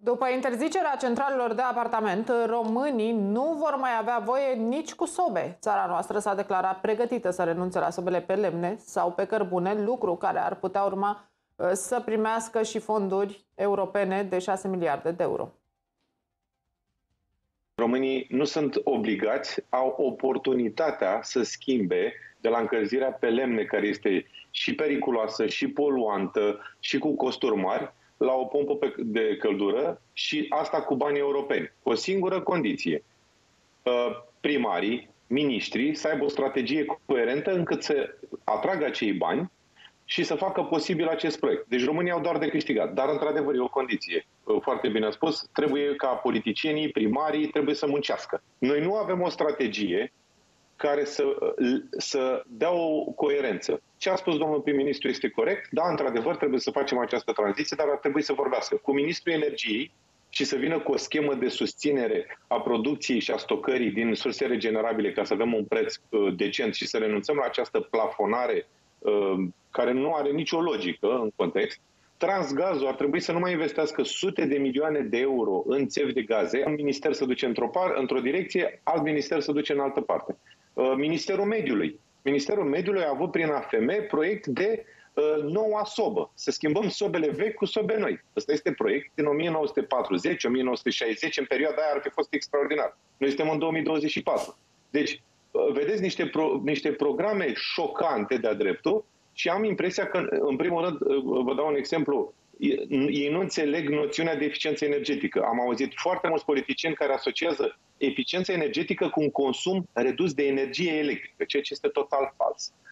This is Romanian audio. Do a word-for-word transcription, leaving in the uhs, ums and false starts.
După interzicerea centralelor de apartament, românii nu vor mai avea voie nici cu sobe. Țara noastră s-a declarat pregătită să renunțe la sobele pe lemne sau pe cărbune, lucru care ar putea urma să primească și fonduri europene de șase miliarde de euro. Românii nu sunt obligați, au oportunitatea să schimbe de la încălzirea pe lemne, care este și periculoasă, și poluantă, și cu costuri mari, la o pompă de căldură, și asta cu bani europeni. O singură condiție: primarii, miniștrii, să aibă o strategie coerentă încât să atragă acei bani și să facă posibil acest proiect. Deci România au doar de câștigat. Dar, într-adevăr, e o condiție. Foarte bine spus, trebuie ca politicienii, primarii, trebuie să muncească. Noi nu avem o strategie care să, să dea o coerență. Ce a spus domnul prim-ministru este corect. Da, într-adevăr, trebuie să facem această tranziție, dar ar trebui să vorbească cu ministrul energiei și să vină cu o schemă de susținere a producției și a stocării din surse regenerabile ca să avem un preț uh, decent și să renunțăm la această plafonare uh, care nu are nicio logică în context. Transgazul ar trebui să nu mai investească sute de milioane de euro în țevi de gaze. Un minister se duce într-o, par, într-o direcție, alt minister se duce în altă parte. Uh, Ministerul Mediului. Ministerul Mediului a avut prin A F M proiect de uh, noua sobă. Să schimbăm sobele vechi cu sobe noi. Ăsta este proiect din o mie nouă sute patruzeci - o mie nouă sute șaizeci. În perioada aia ar fi fost extraordinar. Noi suntem în două mii douăzeci și patru. Deci, uh, vedeți niște, pro, niște programe șocante de-a dreptul. Și am impresia că, în primul rând, vă dau un exemplu, ei nu înțeleg noțiunea de eficiență energetică. Am auzit foarte mulți politicieni care asociază eficiența energetică cu un consum redus de energie electrică, ceea ce este total fals.